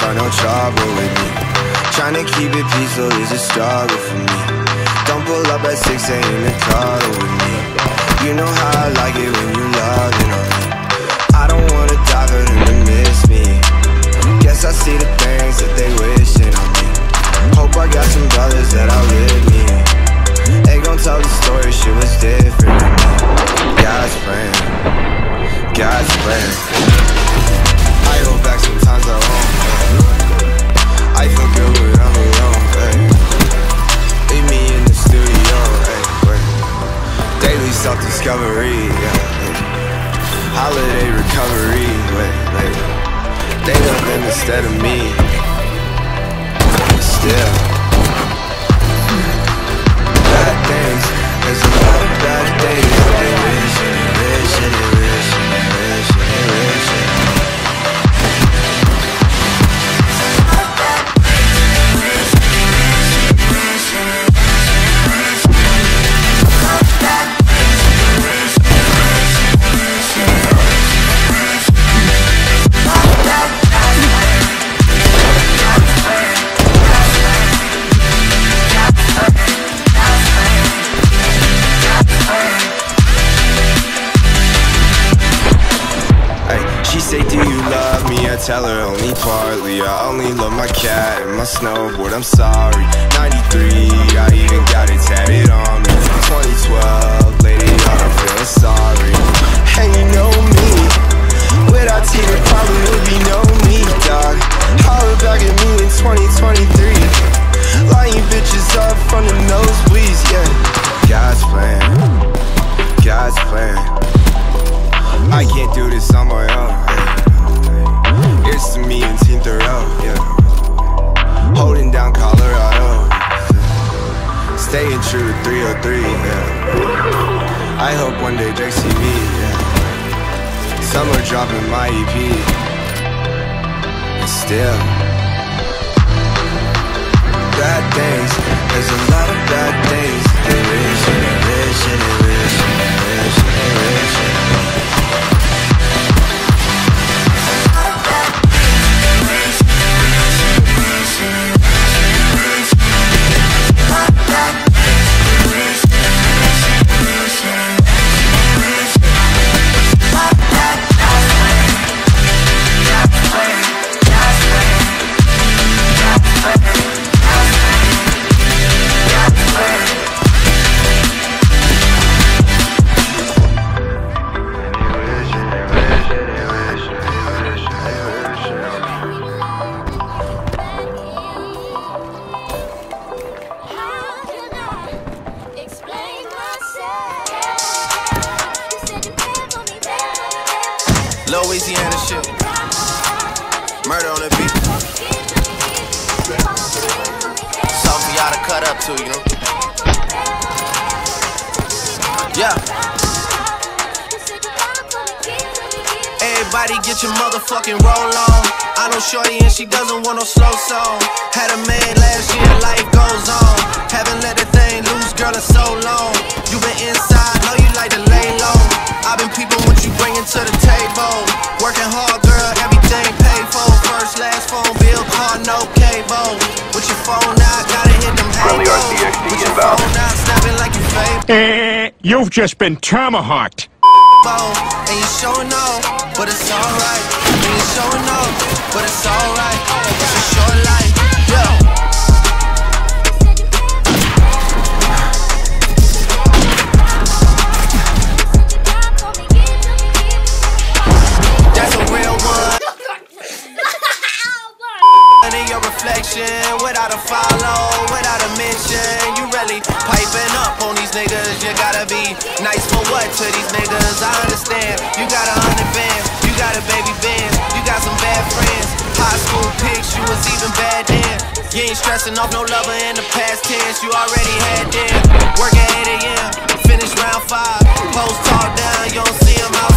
start no trouble with me. Trying to keep it peaceful is a struggle for me. Don't pull up at 6 a.m. and cuddle with me. You know how I like it when you loving on me. I don't wanna die for them to miss me. Guess I see the things that they wishing on me. Hope I got some brothers that outlive me. They gon' tell the story, shit was different than me. God's plan, God's plan. I go back sometimes I won't. I feel good when I'm alone. Leave me in the studio. Daily self-discovery. Holiday recovery. They living instead of me. Still, bad things. There's a lot of bad things. They wish and they wish and they wish and they wish and they wish and tell her only partly. I only love my cat and my snowboard, I'm sorry. 93, I even got it tatted on me. 2012, lady, I'm feeling sorry. And you know me, without T there probably would be no me, dog. Holler back at me in 2023. Lining bitches up from the nosebleeds, yeah. God's plan, God's plan. I can't do this on my own. Here's to me and Team Thoreau, yeah. Holding down Colorado, staying true to 303, yeah. I hope one day Drake see me, yeah. Summer dropping my EP, and still bad things. There's a lot of bad things. They wish and they wish and they wish and they wish and they wish and they wish. Louisiana shit. Murder on the beat. Something y'all to cut up to, you know? Yeah. Everybody get your motherfucking roll on. I know shorty and she doesn't want no slow song. Had a man last year, life goes on. Haven't let that thing loose, girl, in so long. You been inside, know you like to lay low. I've been peeping what you bringing to the table. Working hard, girl, everything paid for. First, last phone bill, car, no cable. With your phone out, gotta hit them halos. With your phone out, snapping like you fake. You've just been tomahawked. And you showing off, but it's alright. And you showing off, but it's alright. It's a short life, yeah. That's a real one. In your reflection, without a follow, without a mention, you really piping up on these niggas. You gotta be nice for what to these niggas? I understand. You got 100 bands, you got a baby band, you got some bad friends. High school pics, you was even bad then. You ain't stressing off no lover in the past tense. You already had them. Work at 8 a.m., finish round 5. Post talk down, you don't see them out.